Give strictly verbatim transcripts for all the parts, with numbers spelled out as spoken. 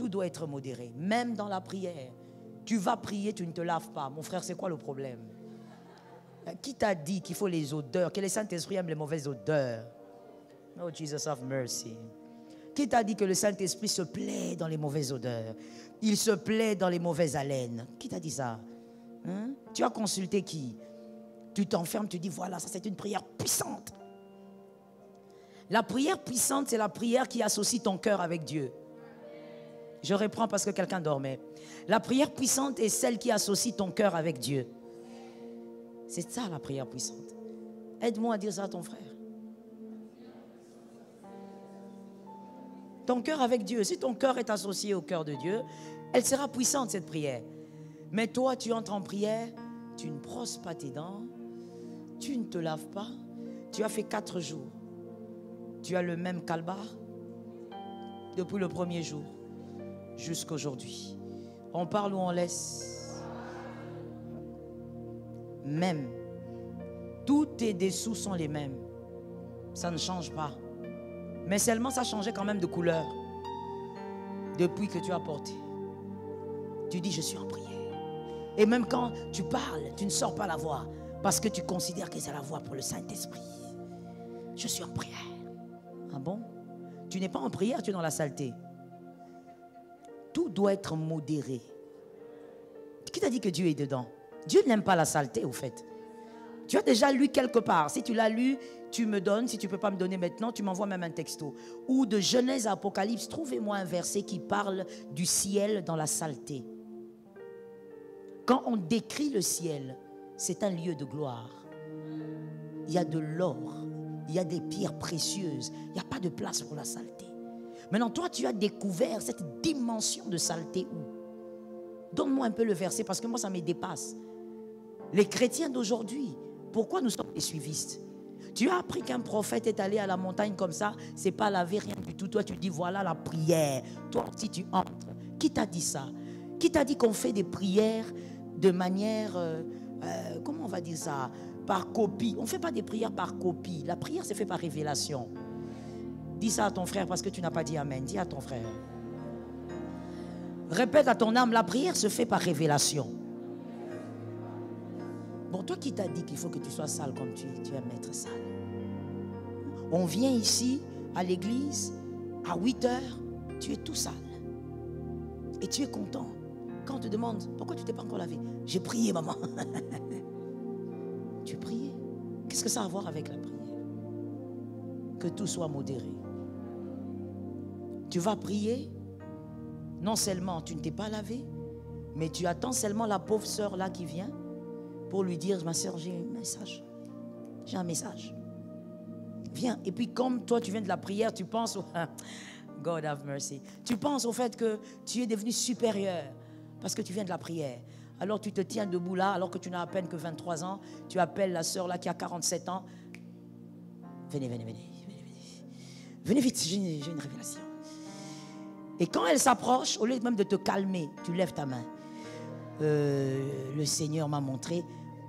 tout doit être modéré. Même dans la prière. Tu vas prier, tu ne te laves pas. Mon frère, c'est quoi le problème? Qui t'a dit qu'il faut les odeurs, que le Saint-Esprit aime les mauvaises odeurs? Oh, Jesus have mercy. Qui t'a dit que le Saint-Esprit se plaît dans les mauvaises odeurs? Il se plaît dans les mauvaises haleines. Qui t'a dit ça? Hein? Tu as consulté qui? Tu t'enfermes, tu dis voilà, ça c'est une prière puissante. La prière puissante, c'est la prière qui associe ton cœur avec Dieu. Je reprends parce que quelqu'un dormait. La prière puissante est celle qui associe ton cœur avec Dieu. C'est ça la prière puissante. Aide-moi à dire ça à ton frère. Ton cœur avec Dieu, si ton cœur est associé au cœur de Dieu, elle sera puissante cette prière. Mais toi, tu entres en prière, tu ne brosses pas tes dents, tu ne te laves pas, tu as fait quatre jours. Tu as le même calbar depuis le premier jour jusqu'à aujourd'hui. On parle ou on laisse? Même. Tous tes dessous sont les mêmes. Ça ne change pas. Mais seulement ça changeait quand même de couleur depuis que tu as porté. Tu dis je suis en prière. Et même quand tu parles, tu ne sors pas la voix parce que tu considères que c'est la voix pour le Saint-Esprit. Je suis en prière. Ah bon? Tu n'es pas en prière, tu es dans la saleté. Tout doit être modéré. Qui t'a dit que Dieu est dedans? Dieu n'aime pas la saleté au fait. Tu as déjà lu quelque part. Si tu l'as lu, tu me donnes. Si tu ne peux pas me donner maintenant, tu m'envoies même un texto. Ou de Genèse à Apocalypse, trouvez-moi un verset qui parle du ciel dans la saleté. Quand on décrit le ciel, c'est un lieu de gloire. Il y a de l'or, il y a des pierres précieuses. Il n'y a pas de place pour la saleté. Maintenant, toi, tu as découvert cette dimension de saleté où? Donne-moi un peu le verset parce que moi, ça me dépasse. Les chrétiens d'aujourd'hui, pourquoi nous sommes des suivistes? Tu as appris qu'un prophète est allé à la montagne comme ça, c'est pas laver rien du tout. Toi, tu dis voilà la prière. Toi aussi, tu entres. Qui t'a dit ça? Qui t'a dit qu'on fait des prières de manière, euh, euh, comment on va dire ça? Par copie. On ne fait pas des prières par copie. La prière, c'est fait par révélation. Dis ça à ton frère parce que tu n'as pas dit amen. Dis à ton frère. Répète à ton âme, la prière se fait par révélation. Bon, toi qui t'as dit qu'il faut que tu sois sale comme tu es, tu es un maître sale. On vient ici, à l'église, à huit heures, tu es tout sale. Et tu es content. Quand on te demande, pourquoi tu ne t'es pas encore lavé? J'ai prié, maman. Tu priais. Qu'est-ce que ça a à voir avec la prière? Que tout soit modéré. Tu vas prier, non seulement tu ne t'es pas lavé, mais tu attends seulement la pauvre sœur là qui vient pour lui dire, ma sœur, j'ai un message. J'ai un message. Viens. Et puis comme toi tu viens de la prière, tu penses au... God have mercy. Tu penses au fait que tu es devenu supérieur parce que tu viens de la prière. Alors tu te tiens debout là, alors que tu n'as à peine que vingt-trois ans. Tu appelles la sœur là qui a quarante-sept ans. Venez, venez, venez. Venez, venez. Venez vite, j'ai une, j'ai une révélation. Et quand elle s'approche, au lieu même de te calmer, tu lèves ta main. Euh, le Seigneur m'a montré.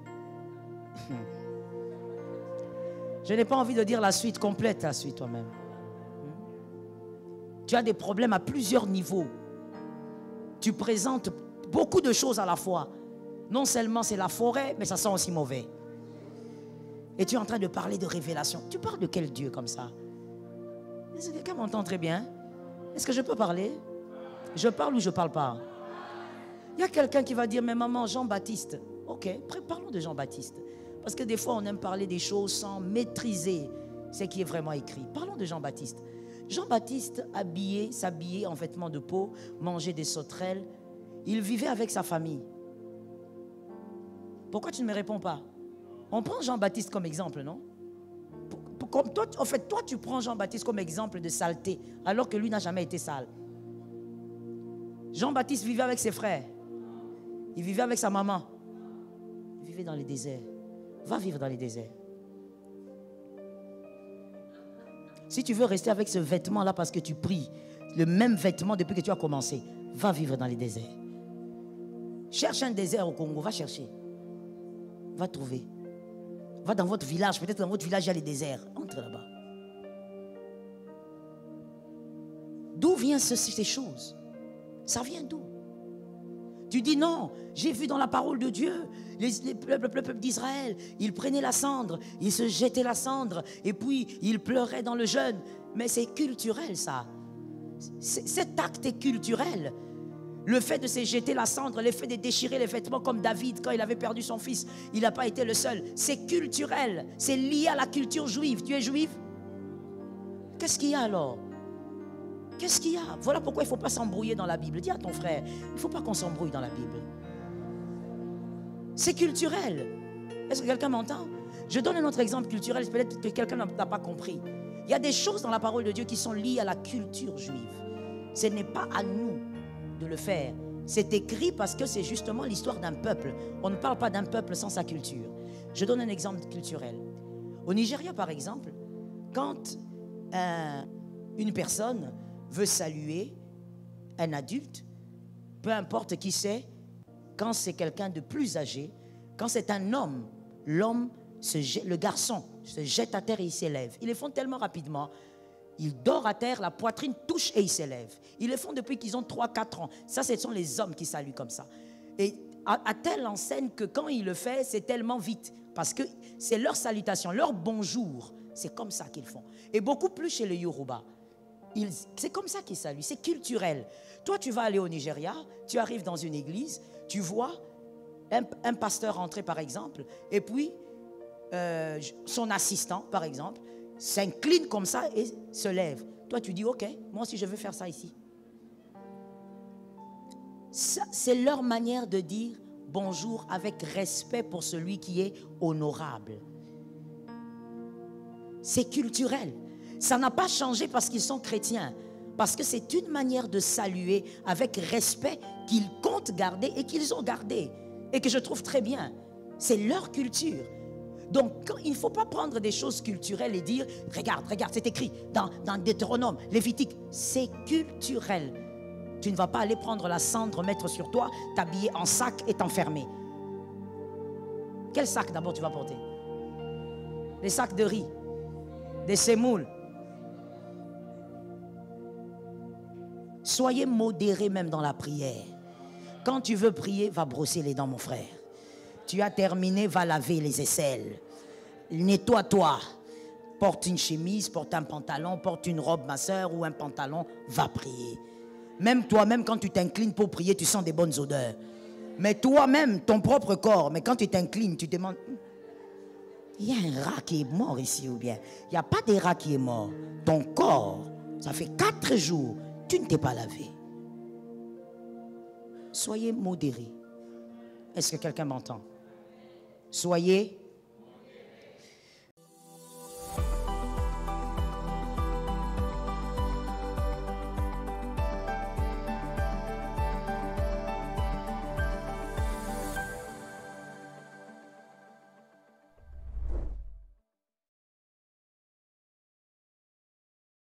Je n'ai pas envie de dire la suite complète, la suite toi-même. Tu as des problèmes à plusieurs niveaux. Tu présentes beaucoup de choses à la fois. Non seulement c'est la forêt, mais ça sent aussi mauvais. Et tu es en train de parler de révélation. Tu parles de quel Dieu comme ça? Est-ce que quelqu'un m'entend très bien? Est-ce que je peux parler? Je parle ou je ne parle pas? Il y a quelqu'un qui va dire, mais maman, Jean-Baptiste. Ok, parlons de Jean-Baptiste. Parce que des fois, on aime parler des choses sans maîtriser ce qui est vraiment écrit. Parlons de Jean-Baptiste. Jean-Baptiste, habillé, s'habillait en vêtements de peau, mangeait des sauterelles. Il vivait avec sa famille. Pourquoi tu ne me réponds pas? On prend Jean-Baptiste comme exemple, non? Comme toi, en fait, toi, tu prends Jean-Baptiste comme exemple de saleté, alors que lui n'a jamais été sale. Jean-Baptiste vivait avec ses frères. Il vivait avec sa maman. Il vivait dans les déserts. Va vivre dans les déserts. Si tu veux rester avec ce vêtement-là parce que tu pries, le même vêtement depuis que tu as commencé, va vivre dans les déserts. Cherche un désert au Congo, va chercher. Va trouver. Va dans votre village, peut-être dans votre village il y a les déserts. Entre là-bas. D'où viennent ce, ces choses? Ça vient d'où? Tu dis non, j'ai vu dans la parole de Dieu, les, les peuples, le peuple d'Israël, ils prenaient la cendre, ils se jetaient la cendre, et puis ils pleuraient dans le jeûne. Mais c'est culturel ça. Cet acte est culturel. Le fait de se jeter la cendre, le fait de déchirer les vêtements comme David quand il avait perdu son fils, il n'a pas été le seul. C'est culturel, c'est lié à la culture juive. Tu es juif? Qu'est-ce qu'il y a alors? Qu'est-ce qu'il y a? Voilà pourquoi il ne faut pas s'embrouiller dans la Bible. Dis à ton frère, il ne faut pas qu'on s'embrouille dans la Bible. C'est culturel. Est-ce que quelqu'un m'entend? Je donne un autre exemple culturel, peut-être que quelqu'un n'a pas compris. Il y a des choses dans la parole de Dieu qui sont liées à la culture juive. Ce n'est pas à nous de le faire. C'est écrit parce que c'est justement l'histoire d'un peuple. On ne parle pas d'un peuple sans sa culture. Je donne un exemple culturel. Au Nigeria, par exemple, quand euh, une personne veut saluer un adulte, peu importe qui c'est, quand c'est quelqu'un de plus âgé, quand c'est un homme, l'homme, se jette, le garçon se jette à terre et il s'élève. Ils le font tellement rapidement. Il dort à terre, la poitrine touche et il s'élève. Ils le font depuis qu'ils ont trois quatre ans. Ça, ce sont les hommes qui saluent comme ça. Et à, à telle enseigne que quand il le fait, c'est tellement vite. Parce que c'est leur salutation, leur bonjour. C'est comme ça qu'ils font. Et beaucoup plus chez les Yoruba. C'est comme ça qu'ils saluent. C'est culturel. Toi, tu vas aller au Nigeria, tu arrives dans une église, tu vois un, un pasteur entrer, par exemple, et puis euh, son assistant, par exemple, s'incline comme ça et se lève. Toi, tu dis, ok, moi aussi je veux faire ça ici. C'est leur manière de dire bonjour avec respect pour celui qui est honorable. C'est culturel. Ça n'a pas changé parce qu'ils sont chrétiens. Parce que c'est une manière de saluer avec respect qu'ils comptent garder et qu'ils ont gardé. Et que je trouve très bien. C'est leur culture. Donc, il ne faut pas prendre des choses culturelles et dire, regarde, regarde, c'est écrit dans, dans Deutéronome, Lévitique. C'est culturel. Tu ne vas pas aller prendre la cendre, mettre sur toi, t'habiller en sac et t'enfermer. Quel sac d'abord tu vas porter? Les sacs de riz, des semoules. Soyez modérés même dans la prière. Quand tu veux prier, va brosser les dents, mon frère. Tu as terminé, va laver les aisselles. Nettoie-toi. Porte une chemise, porte un pantalon, porte une robe, ma soeur, ou un pantalon, va prier. Même toi-même, quand tu t'inclines pour prier, tu sens des bonnes odeurs. Mais toi-même, ton propre corps, mais quand tu t'inclines, tu te demandes, il y a un rat qui est mort ici ou bien? Il n'y a pas de rat qui est mort. Ton corps, ça fait quatre jours, tu ne t'es pas lavé. Soyez modérés. Est-ce que quelqu'un m'entend? Soyez